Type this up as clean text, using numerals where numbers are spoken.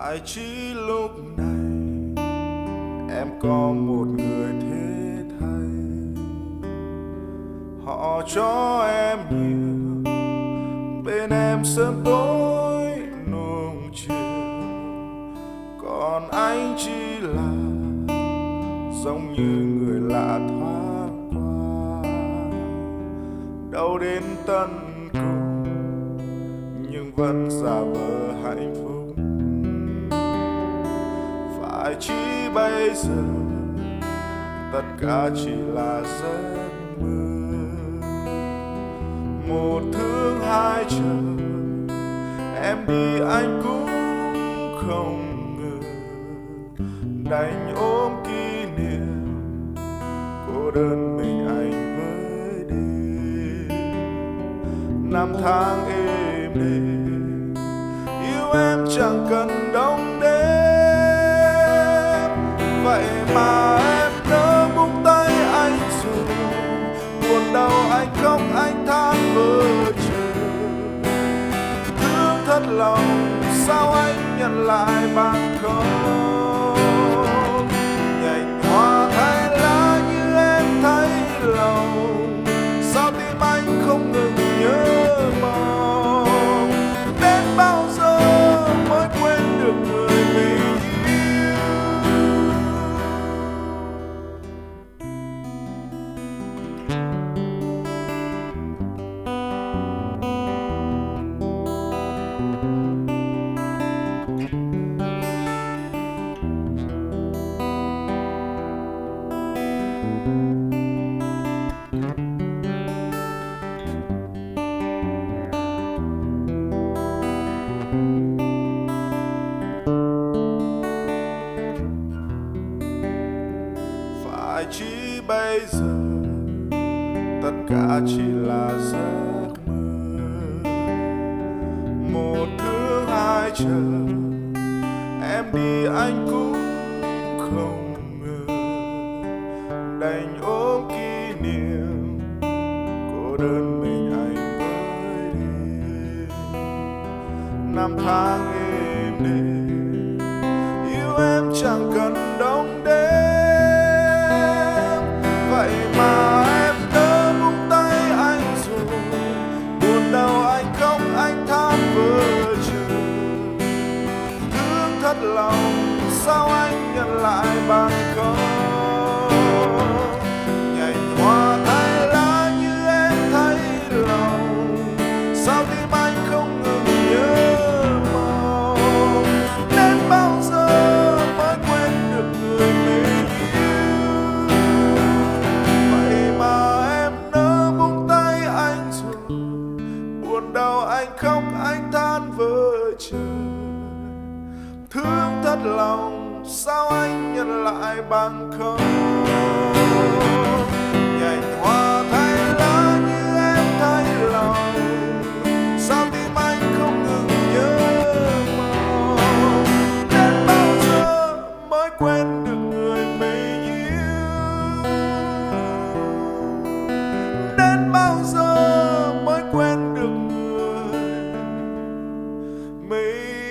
Phải chỉ lúc này em có một người thế thay, họ cho em nhiều, bên em sớm tối nuông chiều, còn anh chỉ là giống như người lạ thoáng qua, đâu đến tận cùng nhưng vẫn giả vờ hạnh phúc. Phải chỉ bây giờ tất cả chỉ là giấc mơ, một thương hai chờ, em đi anh cũng không ngờ, đành ôm kỷ niệm cô đơn mình anh với đi. Năm tháng êm đềm yêu em chẳng cần đông đêm, vậy mà em nỡ buông tay anh rồi, buồn đau anh khóc anh than vỡ chờ, thương thật lòng sao anh nhận lại bằng không, nhành hoa thay lá như em thấy lòng, sao tim anh không ngừng nhớ mong, đến bao giờ mới quên được người mình. Phải chỉ bây giờ tất cả chỉ là giấc mơ, một thứ hai chờ, em đi anh cũng không ngờ, đành ôm kỷ niệm cô đơn mình anh với đi. Năm tháng êm đềm yêu em chẳng cần đông đêm, vậy mà em nỡ buông tay anh rồi, buồn đau anh khóc anh than vỡ chờ, thương thật lòng sao anh nhận lại bằng không, nhành hoa thay lá như em thấy lòng, sao tim anh không ngừng nhớ mong, đến bao giờ mới quên được người mình yêu, vậy mà em nỡ buông tay anh rồi, buồn đau anh khóc anh than vỡ chờ, thương thật lòng sao anh nhận lại bằng không, nhành hoa thay lá như em thấy lòng, sao tim anh không ngừng nhớ mong, đến bao giờ mới quên được người mình yêu, đến bao giờ mới quên được người mình